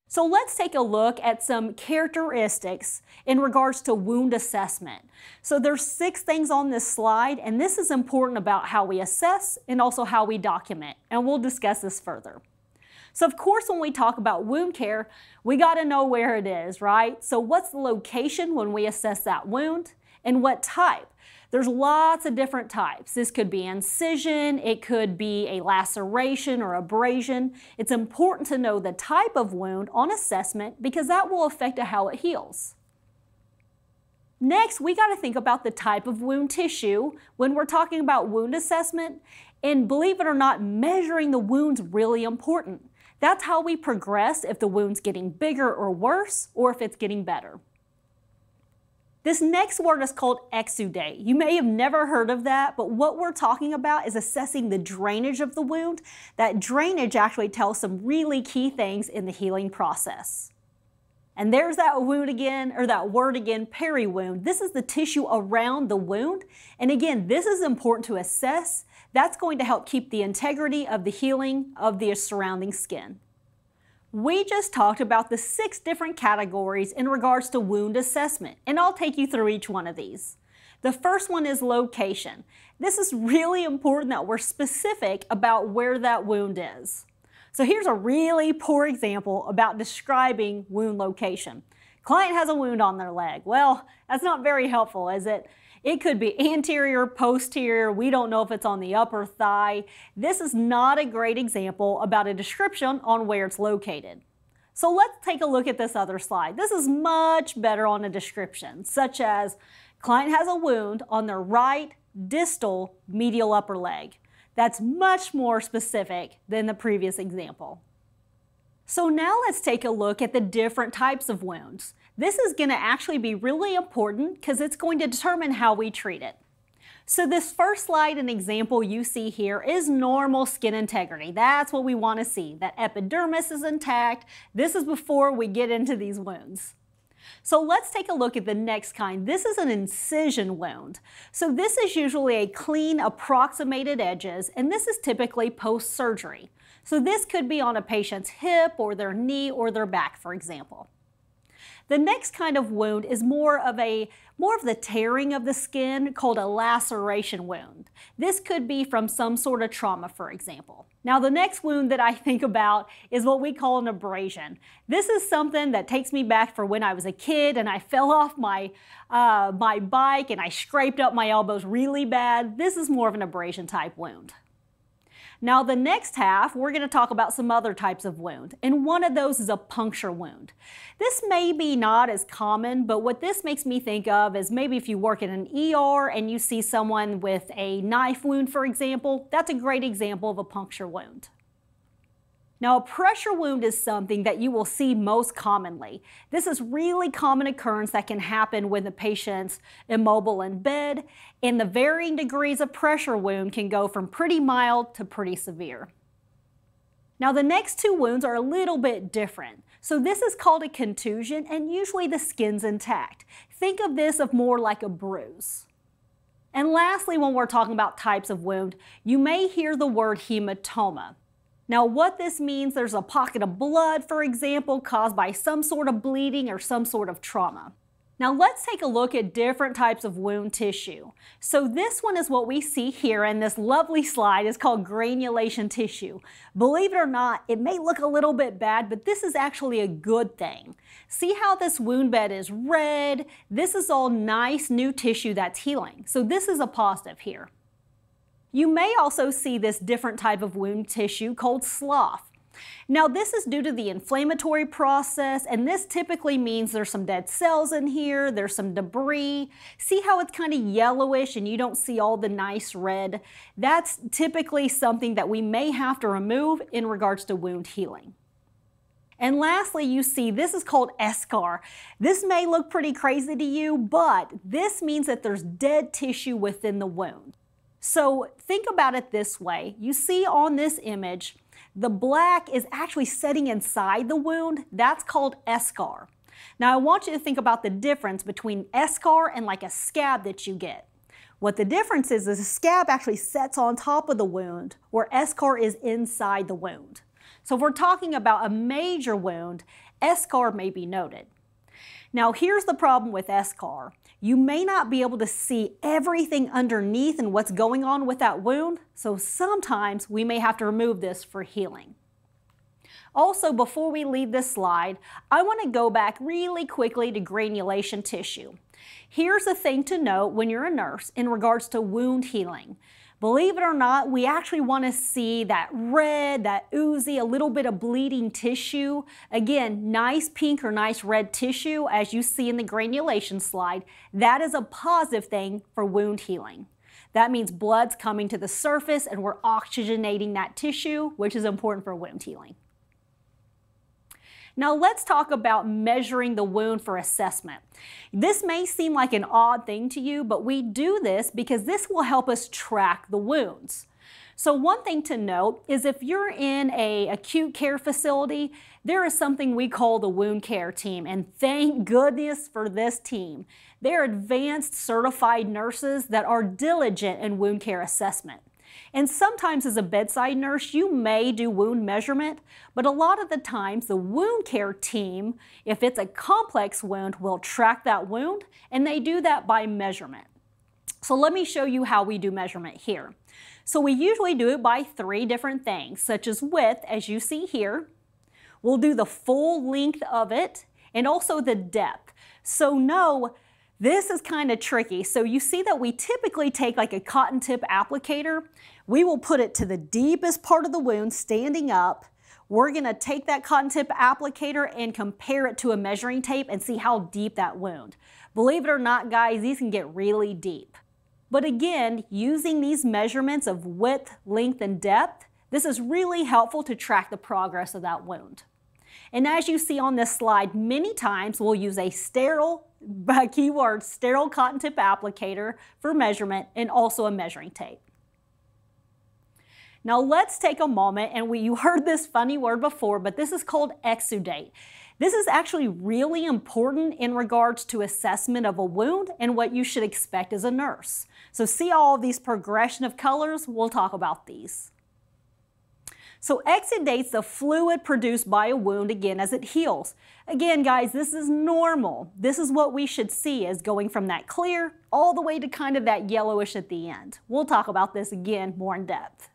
So let's take a look at some characteristics in regards to wound assessment. So there's 6 things on this slide, and this is important about how we assess and also how we document, and we'll discuss this further. So of course, when we talk about wound care, we got to know where it is, right? So what's the location when we assess that wound, and what type? There's lots of different types. This could be incision, it could be a laceration or abrasion. It's important to know the type of wound on assessment because that will affect how it heals. Next, we got to think about the type of wound tissue when we're talking about wound assessment, and believe it or not, measuring the wound's really important. That's how we progress if the wound's getting bigger or worse, or if it's getting better. This next word is called exudate. You may have never heard of that, but what we're talking about is assessing the drainage of the wound. That drainage actually tells some really key things in the healing process. And there's that wound again, or that word again, peri-wound. This is the tissue around the wound. And again, this is important to assess. That's going to help keep the integrity of the healing of the surrounding skin. We just talked about the 6 different categories in regards to wound assessment, and I'll take you through each one of these. The first one is location. This is really important that we're specific about where that wound is. So here's a really poor example about describing wound location. Client has a wound on their leg. Well, that's not very helpful, is it? It could be anterior, posterior, we don't know if it's on the upper thigh. This is not a great example about a description on where it's located. So let's take a look at this other slide. This is much better on a description, such as client has a wound on their right distal medial upper leg. That's much more specific than the previous example. So now let's take a look at the different types of wounds. This is going to actually be really important because it's going to determine how we treat it. So this first slide and example you see here is normal skin integrity. That's what we want to see, that epidermis is intact. This is before we get into these wounds. So let's take a look at the next kind. This is an incision wound. So this is usually a clean, approximated edges, and this is typically post-surgery. So this could be on a patient's hip or their knee or their back, for example. The next kind of wound is more of the tearing of the skin, called a laceration wound. This could be from some sort of trauma, for example. Now the next wound that I think about is what we call an abrasion. This is something that takes me back for when I was a kid and I fell off my bike and I scraped up my elbows really bad. This is more of an abrasion type wound. Now the next half, we're going to talk about some other types of wound, and one of those is a puncture wound. This may be not as common, but what this makes me think of is maybe if you work in an ER and you see someone with a knife wound, for example, that's a great example of a puncture wound. Now, a pressure wound is something that you will see most commonly. This is really common occurrence that can happen when the patient's immobile in bed, and the varying degrees of pressure wound can go from pretty mild to pretty severe. Now, the next 2 wounds are a little bit different. So this is called a contusion, and usually the skin's intact. Think of this as more like a bruise. And lastly, when we're talking about types of wound, you may hear the word hematoma. Now what this means, there's a pocket of blood, for example, caused by some sort of bleeding or some sort of trauma. Now let's take a look at different types of wound tissue. So this one is what we see here in this lovely slide. It's called granulation tissue. Believe it or not, it may look a little bit bad, but this is actually a good thing. See how this wound bed is red? This is all nice new tissue that's healing. So this is a positive here. You may also see this different type of wound tissue called slough. Now this is due to the inflammatory process, and this typically means there's some dead cells in here, there's some debris. See how it's kind of yellowish and you don't see all the nice red? That's typically something that we may have to remove in regards to wound healing. And lastly, you see this is called eschar. This may look pretty crazy to you, but this means that there's dead tissue within the wound. So think about it this way. You see on this image, the black is actually setting inside the wound. That's called eschar. Now I want you to think about the difference between eschar and like a scab that you get. What the difference is a scab actually sets on top of the wound, where eschar is inside the wound. So if we're talking about a major wound, eschar may be noted. Now here's the problem with eschar. You may not be able to see everything underneath and what's going on with that wound, so sometimes we may have to remove this for healing. Also, before we leave this slide, I want to go back really quickly to granulation tissue. Here's the thing to note when you're a nurse in regards to wound healing. Believe it or not, we actually want to see that red, that oozy, a little bit of bleeding tissue. Again, nice pink or nice red tissue, as you see in the granulation slide. That is a positive thing for wound healing. That means blood's coming to the surface and we're oxygenating that tissue, which is important for wound healing. Now let's talk about measuring the wound for assessment. This may seem like an odd thing to you, but we do this because this will help us track the wounds. So one thing to note is if you're in an acute care facility, there is something we call the wound care team, and thank goodness for this team. They're advanced certified nurses that are diligent in wound care assessment. And sometimes as a bedside nurse, you may do wound measurement, but a lot of the times the wound care team, if it's a complex wound, will track that wound, and they do that by measurement. So let me show you how we do measurement here. So we usually do it by 3 different things, such as width, as you see here. We'll do the full length of it, and also the depth. So no, this is kind of tricky. So you see that we typically take like a cotton tip applicator. We will put it to the deepest part of the wound standing up. We're going to take that cotton tip applicator and compare it to a measuring tape and see how deep that wound. Believe it or not, guys, these can get really deep. But again, using these measurements of width, length, and depth, this is really helpful to track the progress of that wound. And as you see on this slide, many times we'll use a sterile, keyword, sterile cotton tip applicator for measurement and also a measuring tape. Now let's take a moment, and you heard this funny word before, but this is called exudate. This is actually really important in regards to assessment of a wound and what you should expect as a nurse. So see all of these progression of colors? We'll talk about these. So exudate's the fluid produced by a wound again as it heals. Again, guys, this is normal. This is what we should see, is going from that clear all the way to kind of that yellowish at the end. We'll talk about this again more in depth.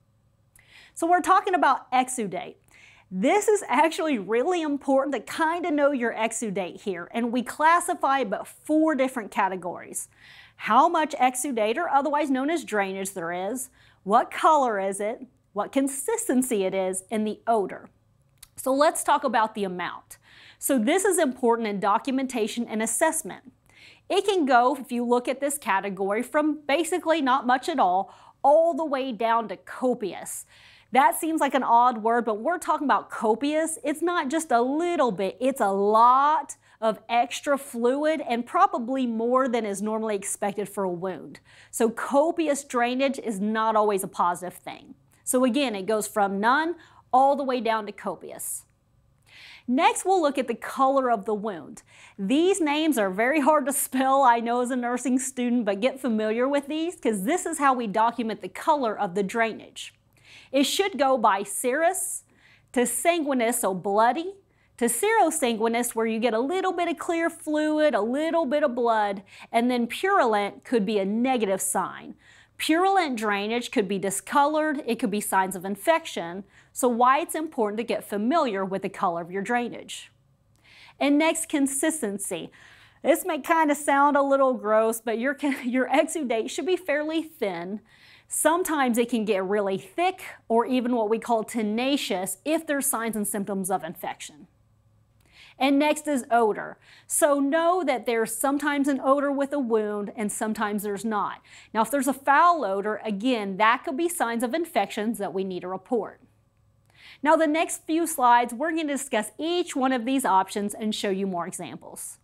So we're talking about exudate. This is actually really important to kind of know your exudate here, and we classify about 4 different categories. How much exudate, or otherwise known as drainage, there is, what color is it, what consistency it is, and the odor. So let's talk about the amount. So this is important in documentation and assessment. It can go, if you look at this category, from basically not much at all the way down to copious. That seems like an odd word, but we're talking about copious. It's not just a little bit, it's a lot of extra fluid and probably more than is normally expected for a wound. So copious drainage is not always a positive thing. So again, it goes from none all the way down to copious. Next, we'll look at the color of the wound. These names are very hard to spell, I know, as a nursing student, but get familiar with these because this is how we document the color of the drainage. It should go by serous to sanguineous, so bloody, to serosanguineous, where you get a little bit of clear fluid, a little bit of blood, and then purulent could be a negative sign. Purulent drainage could be discolored, it could be signs of infection, so why it's important to get familiar with the color of your drainage. And next, consistency. This may kind of sound a little gross, but your exudate should be fairly thin. Sometimes it can get really thick or even what we call tenacious if there's signs and symptoms of infection. And next is odor. So know that there's sometimes an odor with a wound and sometimes there's not. Now if there's a foul odor, again, that could be signs of infections that we need to report. Now the next few slides, we're going to discuss each one of these options and show you more examples.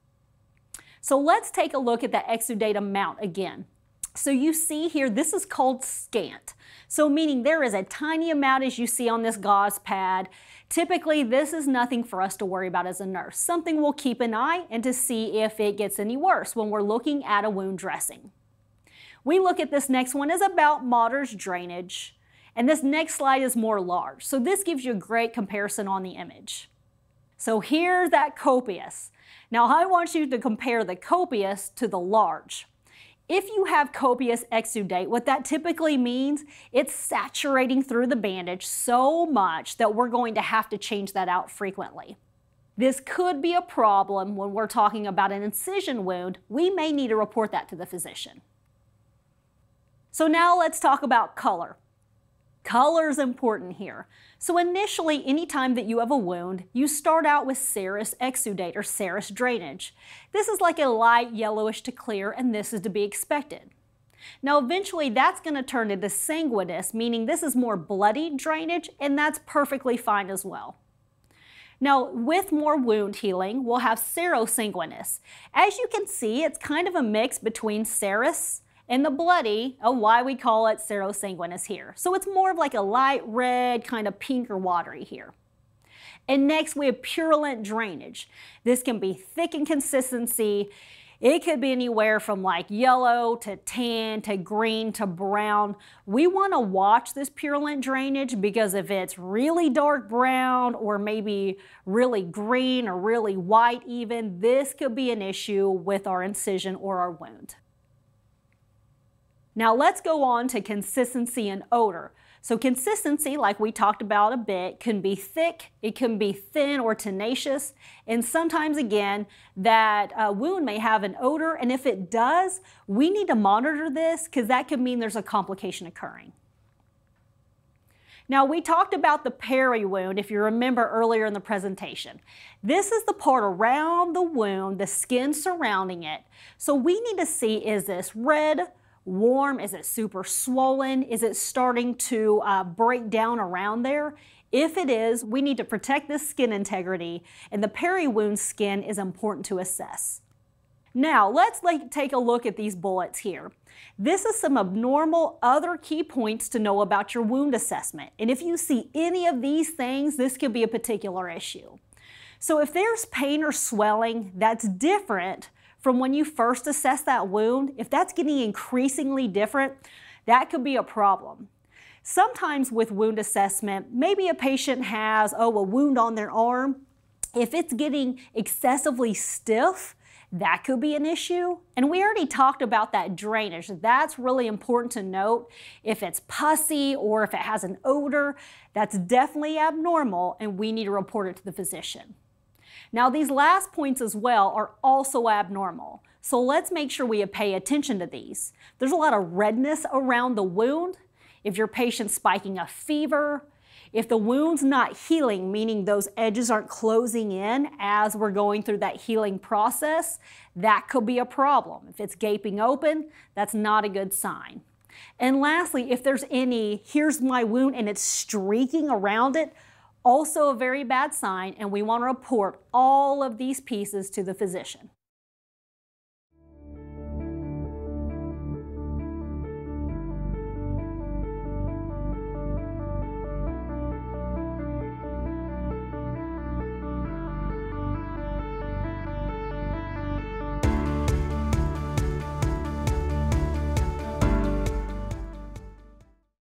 So let's take a look at the exudate amount again. So you see here, this is called scant. So meaning there is a tiny amount as you see on this gauze pad. Typically, this is nothing for us to worry about as a nurse. Something we'll keep an eye and to see if it gets any worse when we're looking at a wound dressing. We look at this next one as about moderate drainage, and this next slide is more large. So this gives you a great comparison on the image. So here's that copious. Now I want you to compare the copious to the large. If you have copious exudate, what that typically means, it's saturating through the bandage so much that we're going to have to change that out frequently. This could be a problem when we're talking about an incision wound. We may need to report that to the physician. So now let's talk about color. Color is important here. So initially, anytime that you have a wound, you start out with serous exudate or serous drainage. This is like a light yellowish to clear, and this is to be expected. Now eventually that's going to turn into sanguineous, meaning this is more bloody drainage, and that's perfectly fine as well. Now with more wound healing, we'll have serosanguineous. As you can see, it's kind of a mix between serous and the bloody, why we call it serosanguineous here. So it's more of like a light red, kind of pink or watery here. And next we have purulent drainage. This can be thick in consistency. It could be anywhere from like yellow to tan to green to brown. We want to watch this purulent drainage because if it's really dark brown or maybe really green or really white even, this could be an issue with our incision or our wound. Now let's go on to consistency and odor. So consistency, like we talked about a bit, can be thick, it can be thin or tenacious, and sometimes again, that wound may have an odor, and if it does, we need to monitor this because that could mean there's a complication occurring. Now we talked about the peri-wound, if you remember earlier in the presentation. This is the part around the wound, the skin surrounding it. So we need to see, is this red, warm? Is it super swollen? Is it starting to break down around there? If it is, we need to protect this skin integrity, and the peri-wound skin is important to assess. Now, let's take a look at these bullets here. This is some abnormal other key points to know about your wound assessment. And if you see any of these things, this could be a particular issue. So if there's pain or swelling, that's different from when you first assess that wound. If that's getting increasingly different, that could be a problem. Sometimes with wound assessment, maybe a patient has, a wound on their arm. If it's getting excessively stiff, that could be an issue. And we already talked about that drainage. That's really important to note. If it's pussy or if it has an odor, that's definitely abnormal and we need to report it to the physician. Now these last points as well are also abnormal. So let's make sure we pay attention to these. There's a lot of redness around the wound. If your patient's spiking a fever, if the wound's not healing, meaning those edges aren't closing in as we're going through that healing process, that could be a problem. If it's gaping open, that's not a good sign. And lastly, if there's any, here's my wound and it's streaking around it, also a very bad sign, and we want to report all of these pieces to the physician.